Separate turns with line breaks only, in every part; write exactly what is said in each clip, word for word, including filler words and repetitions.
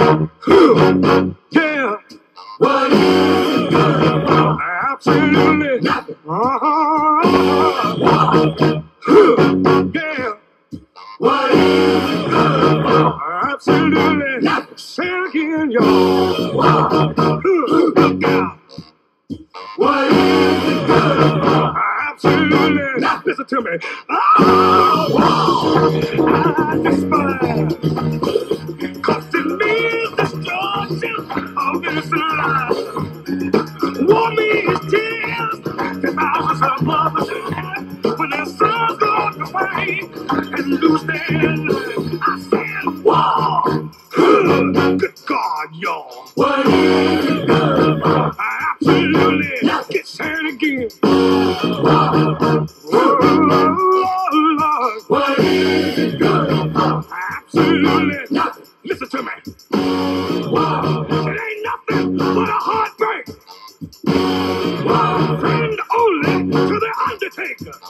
Yeah.
What is it good for?
Absolutely.
Nothing.
Uh-huh. Yeah.
What is it good for?
Absolutely.
Nothing.
Say it again, y'all. Look out.
What is it good for?
Absolutely.
Nothing.
Listen to me. Oh, I despise. Cause it means destruction of this life. War means tears. If I was a mother, when their sons go away and lose their life, I said, war. Good God, y'all.
What is it good for?
Absolutely.
Nothing.
Get sad again.
Wow.
Oh, Lord.
What is it good for?
Absolutely.
Nothing.
Listen to me.
Wow.
It ain't nothing but a heartbreak.
Wow.
Friend only to the undertaker.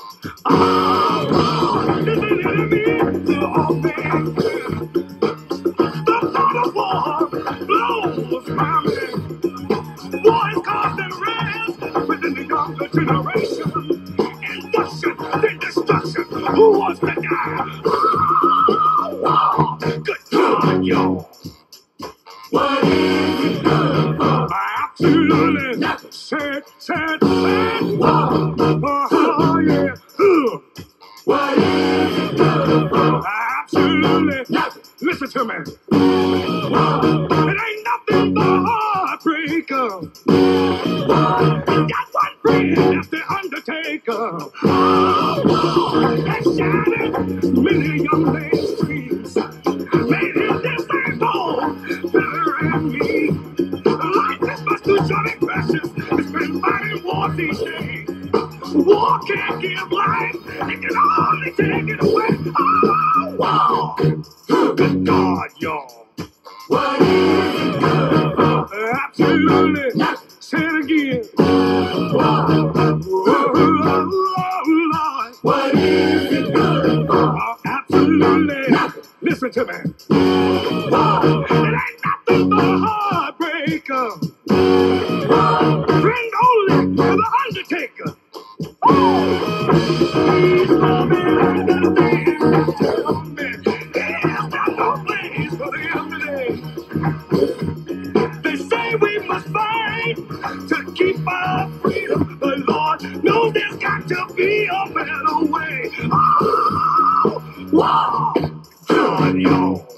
Oh, this is enemy to all men. The thought of war blows my mind. War is causing rest within the younger generation. Induction, then destruction. Who wants to die? Oh, wow. Good God, y'all.
What is it good for?
Absolutely.
Nothing.
Sad, sad, sad.
Wow.
Oh, yeah. Ugh.
What is it good for?
Absolutely.
Nothing.
Listen to me.
Wow.
It ain't nothing but a heartbreaker.
Wow.
Got one friend, that's the undertaker. Oh, that shattered many young men's dreams. Made his disciple, Peter and me. Life is much too short and precious. It's been fighting wars these days. War can't give life, it can only take it away. Oh, wow. Good God, y'all.
What is it good for?
Absolutely.
Nothing.
Say it again.
Wow.
Oh, Lord.
What is it good for?
Oh, absolutely.
Nothing.
Listen to me.
Wow.
It ain't nothing but a heartbreaker.
Wow.
Friend only to the undertaker. Oh, he's coming and the thing tell me. There's got no place for them today. They say we must fight to keep our freedom. But Lord knows there's got to be a better way. Oh, wow. God, y'all.